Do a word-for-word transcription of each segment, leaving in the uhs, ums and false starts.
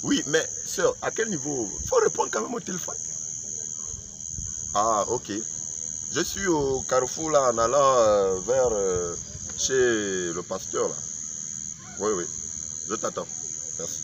Oui, mais sœur, à quel niveau? Il faut répondre quand même au téléphone. Ah, ok. Je suis au carrefour là en allant euh, vers euh, chez le pasteur là. Oui, oui. Je t'attends. Merci.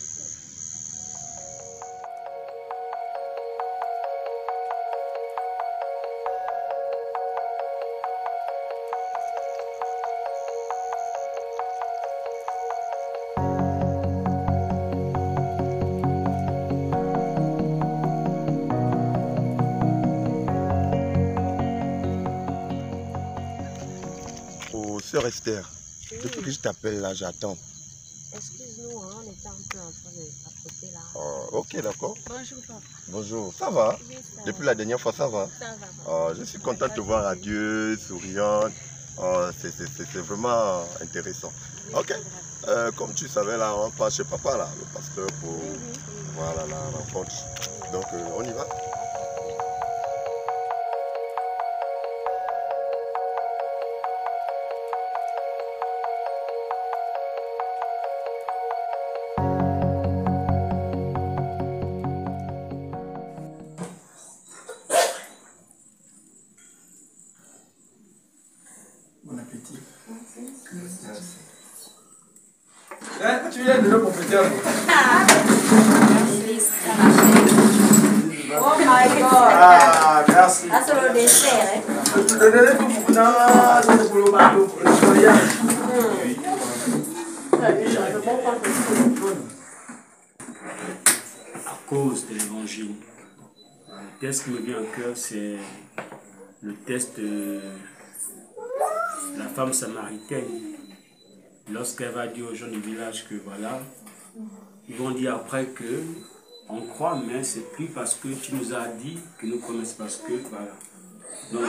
Oh, sœur Esther, oui. Depuis que je t'appelle là, j'attends. Excuse-nous, hein, on était un peu en train de papoter là. Oh, ok, d'accord. Bonjour, papa. Bonjour, ça va? Oui, ça Depuis va. la dernière fois, ça va? Ça va, papa. Oh, je suis content de te voir radieux, souriante. Oh, c'est vraiment intéressant. Ok, euh, comme tu savais là, on passe chez papa là, le pasteur pour oui, oui, oui. Voilà, la rencontre. Donc, euh, on y va? Bon appétit. Merci. Hein, tu viens de le compléter. Oh my God. Ah, merci. Ah, c'est le dessert, hein? Le délai pour vous, non, c'est pour le bateau, pour le voyage. À cause de l'évangile, le test qui me vient au cœur, c'est le test de la femme samaritaine. Lorsqu'elle va dire aux gens du village que voilà, ils vont dire après que on croit, mais c'est plus parce que tu nous as dit que nous connaissons, parce que voilà. Donc,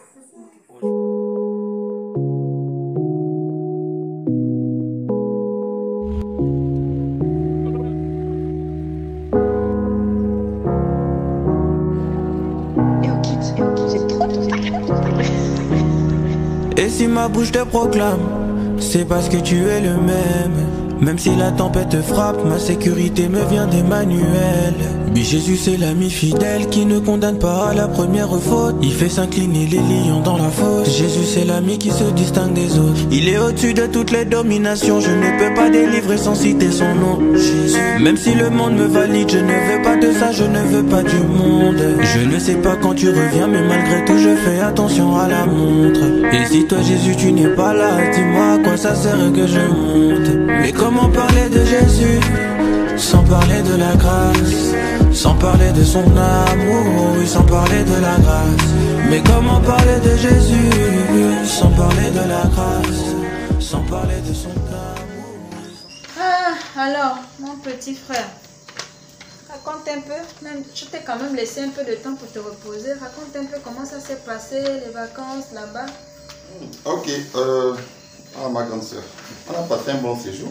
et si ma bouche te proclame, c'est parce que tu es le même. Même si la tempête frappe, ma sécurité me vient d'Emmanuel. Oui, Jésus c'est l'ami fidèle qui ne condamne pas à la première faute. Il fait s'incliner les lions dans la fosse. Jésus c'est l'ami qui se distingue des autres. Il est au-dessus de toutes les dominations. Je ne peux pas délivrer sans citer son nom, Jésus. Même si le monde me valide, je ne veux pas de ça, je ne veux pas du monde. Je ne sais pas quand tu reviens, mais malgré tout je fais attention à la montre. Et si toi Jésus tu n'es pas là, dis-moi à quoi ça sert que je monte. Mais comment parler de Jésus sans parler de la grâce, sans parler de son amour, oui, sans parler de la grâce. Mais comment parler de Jésus sans parler de la grâce, sans parler de son amour. Ah, alors, mon petit frère, raconte un peu, même, je t'ai quand même laissé un peu de temps pour te reposer. Raconte un peu comment ça s'est passé, les vacances là-bas. Ok, euh, ah, ma grande soeur, on a passé un bon séjour.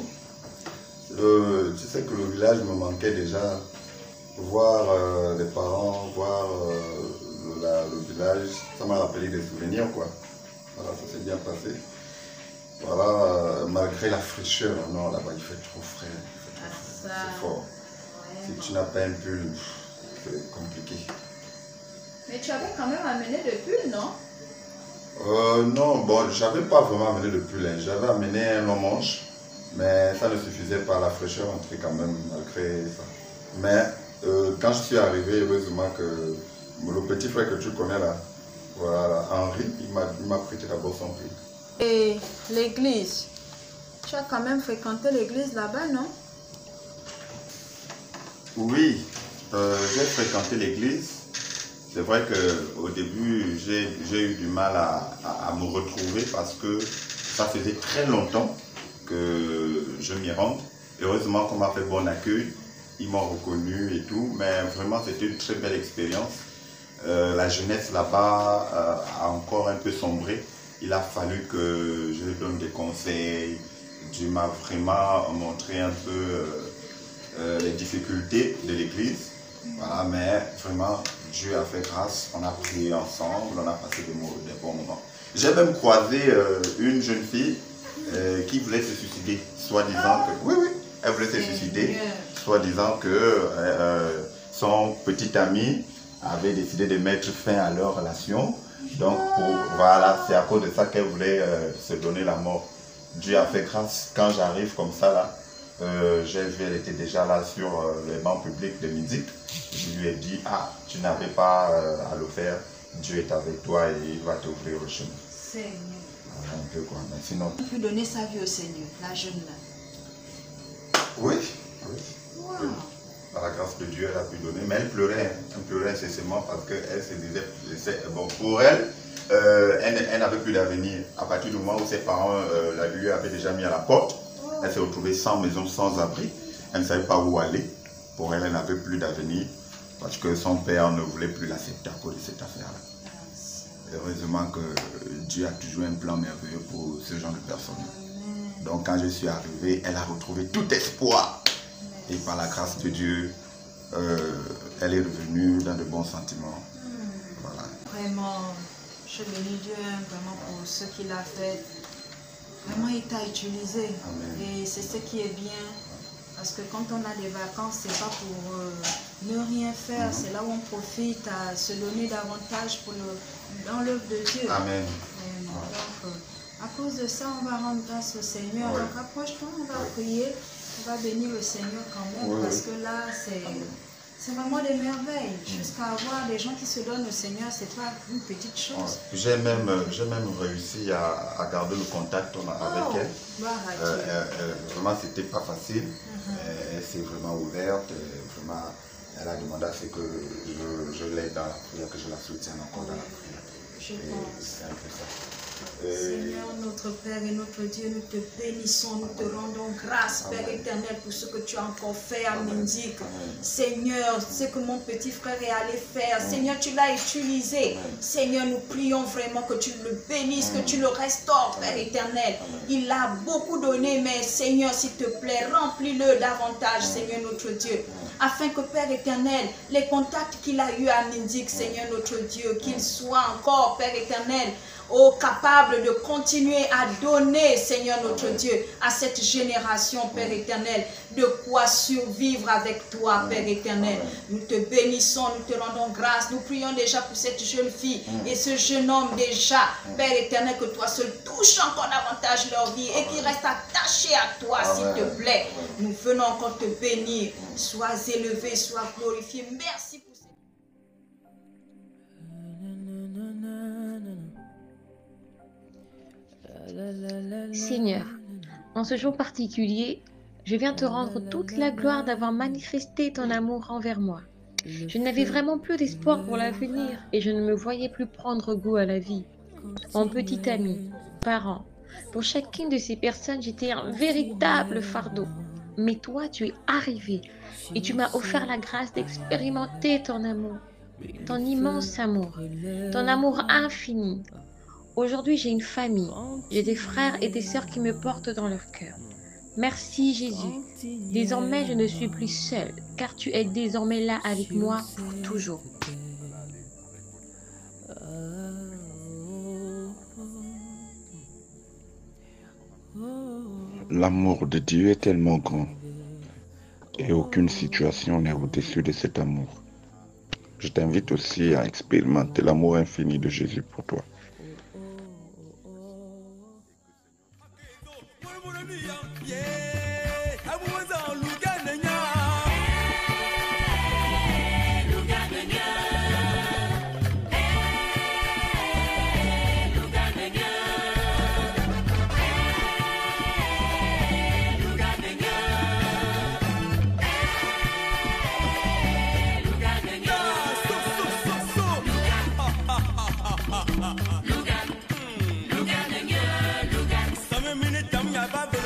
Euh, tu sais que le village me manquait déjà. Voir euh, les parents, voir euh, le, la, le village, ça m'a rappelé des souvenirs, quoi. Voilà, ça s'est bien passé. Voilà, euh, malgré la fraîcheur, non, là-bas il fait trop frais, il fait trop frais, c'est fort. Ouais, si tu n'as pas un pull, c'est compliqué. Mais tu avais quand même amené le pull, non? Euh, non, bon, j'avais pas vraiment amené de pull, hein. J'avais amené un long manche, mais ça ne suffisait pas, la fraîcheur entrait quand même malgré ça. Mais euh, quand je suis arrivé, heureusement que le petit frère que tu connais là, voilà, Henri, il m'a prêté d'abord son pull. Et l'église, tu as quand même fréquenté l'église là-bas, non? Oui, euh, j'ai fréquenté l'église. C'est vrai qu'au début, j'ai eu du mal à, à, à me retrouver parce que ça faisait très longtemps que je m'y rende. Heureusement qu'on m'a fait bon accueil, ils m'ont reconnu et tout, mais vraiment c'était une très belle expérience. Euh, la jeunesse là-bas euh, a encore un peu sombré. Il a fallu que je lui donne des conseils. Dieu m'a vraiment montré un peu euh, euh, les difficultés de l'église. Voilà, mais vraiment, Dieu a fait grâce. On a prié ensemble, on a passé des, mots, des bons moments. J'ai même croisé euh, une jeune fille euh, qui voulait se suicider, soi-disant que... Oui, oui, elle voulait se suicider, soi-disant que euh, son petit ami avait décidé de mettre fin à leur relation. Donc pour, voilà, c'est à cause de ça qu'elle voulait euh, se donner la mort. Dieu a fait grâce. Quand j'arrive comme ça là, euh, j'ai vu, elle était déjà là sur euh, les bancs publics de musique. Je lui ai dit, ah, tu n'avais pas euh, à le faire. Dieu est avec toi et il va t'ouvrir le chemin. Seigneur. Voilà, un peu quoi, mais sinon... Il peut donner sa vie au Seigneur, la jeune là. Oui, oui. Wow. Oui. Par la grâce de Dieu, elle a pu donner, mais elle pleurait, elle pleurait incessamment parce qu'elle se disait, bon, pour elle, euh, elle, elle n'avait plus d'avenir. À partir du moment où ses parents euh, la lui avaient déjà mis à la porte, elle s'est retrouvée sans maison, sans abri. Elle ne savait pas où aller. Pour elle, elle n'avait plus d'avenir parce que son père ne voulait plus l'accepter à cause de cette affaire-là. Heureusement que Dieu a toujours un plan merveilleux pour ce genre de personnes. Donc quand je suis arrivé, elle a retrouvé tout espoir. Et par la grâce de Dieu, euh, elle est revenue dans de bons sentiments. Mmh. Voilà. Vraiment, je bénis Dieu vraiment pour ce qu'il a fait. Vraiment, il t'a utilisé. Amen. Et c'est ce qui est bien. Parce que quand on a des vacances, c'est pas pour euh, ne rien faire. Mmh. C'est là où on profite à se donner davantage pour le, dans l'œuvre de Dieu. Amen. Et, ouais. Donc, euh, à cause de ça, on va rendre grâce au Seigneur. Ouais. Donc, approche-toi, on va ouais. prier. On va bénir le Seigneur quand même, oui, parce que là, c'est vraiment des merveilles. Mmh. Jusqu'à avoir des gens qui se donnent au Seigneur, c'est pas une petite chose. Ouais. J'ai même, même réussi à, à garder le contact oh, avec elle. Bah, euh, euh, euh, vraiment, c'était pas facile. Mmh. Elle s'est vraiment ouverte. Vraiment, elle a demandé à ce que je, je l'aide dans la prière, que je la soutienne encore dans la prière. Je pense. C'est un peu ça. Seigneur, notre Père et notre Dieu, nous te bénissons, nous te rendons grâce, Père Amen. Éternel, pour ce que tu as encore fait à Mindic. Seigneur, ce que mon petit frère est allé faire, Amen. Seigneur, tu l'as utilisé. Amen. Seigneur, nous prions vraiment que tu le bénisses, Amen. Que tu le restaures, Père éternel. Amen. Il a beaucoup donné, mais Seigneur, s'il te plaît, remplis-le davantage, Amen. Seigneur notre Dieu. Afin que, Père éternel, les contacts qu'il a eus à Mindic, Seigneur notre Dieu, qu'il soit encore, Père éternel, oh, capable de continuer à donner, Seigneur notre Dieu, à cette génération, Père éternel, de quoi survivre avec toi, Père éternel. Nous te bénissons, nous te rendons grâce. Nous prions déjà pour cette jeune fille et ce jeune homme déjà, Père éternel, que toi seul touche encore davantage leur vie et qu'ils restent attachés à toi, s'il te plaît. Nous venons encore te bénir. Sois élevé, sois glorifié. Merci pour cette... Seigneur, en ce jour particulier, je viens te rendre toute la gloire d'avoir manifesté ton amour envers moi. Je n'avais vraiment plus d'espoir pour l'avenir et je ne me voyais plus prendre goût à la vie. Mon petit ami, parent, pour chacune de ces personnes, j'étais un véritable fardeau. Mais toi, tu es arrivé et tu m'as offert la grâce d'expérimenter ton amour, ton immense amour, ton amour infini. Aujourd'hui, j'ai une famille, j'ai des frères et des sœurs qui me portent dans leur cœur. Merci Jésus. Désormais, je ne suis plus seule, car tu es désormais là avec moi pour toujours. L'amour de Dieu est tellement grand et aucune situation n'est au-dessus de cet amour. Je t'invite aussi à expérimenter l'amour infini de Jésus pour toi. Some minute, I'm